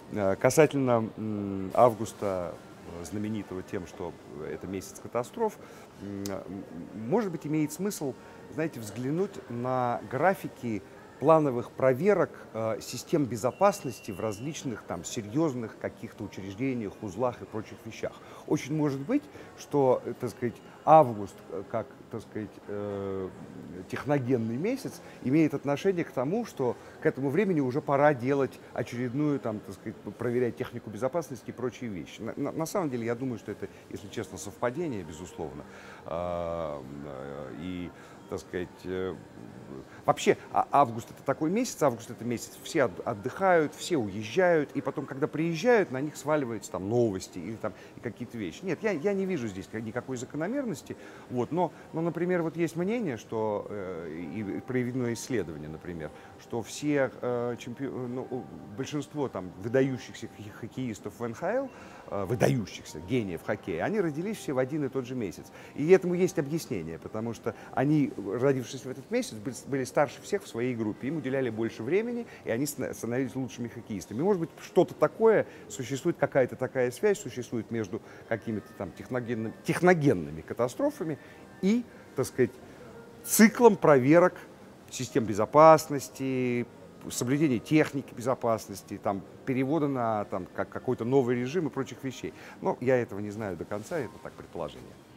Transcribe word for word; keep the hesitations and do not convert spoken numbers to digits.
Э, Касательно м, августа, э, знаменитого тем, что это месяц катастроф, м, м, может быть, имеет смысл, знаете, взглянуть на графики плановых проверок э, систем безопасности в различных там серьезных каких-то учреждениях, узлах и прочих вещах. Очень может быть, что, э, так сказать, август, э, как, так сказать, э, техногенный месяц, имеет отношение к тому, что к этому времени уже пора делать очередную, там, так сказать, проверять технику безопасности и прочие вещи. На, на- на самом деле, я думаю, что это, если честно, совпадение, безусловно. А, э, И, так сказать, э, вообще, а- август это такой месяц, август это месяц, все от- отдыхают, все уезжают, и потом, когда приезжают, на них сваливаются там новости или там и какие-то вещи. Нет, я, я не вижу здесь никакой закономерности, вот, но, но, например, вот есть мнение, что, э, и проведено исследование, например, что все э, чемпи- ну, у- большинство там выдающихся хи- хоккеистов в эн ха эл, э, выдающихся гениев хоккея, они родились все в один и тот же месяц. И этому есть объяснение, потому что они, родившись в этот месяц, были, были старше всех в своей группе, им уделяли больше времени, и они ста- становились лучшими хоккеистами. И, может быть, что-то такое, существует какая-то такая связь, существует между какими-то там техногенными, техногенными катастрофами и, так сказать, циклом проверок систем безопасности, соблюдения техники безопасности, там, перевода на там, как, какой-то новый режим и прочих вещей. Но я этого не знаю до конца, это так предположение.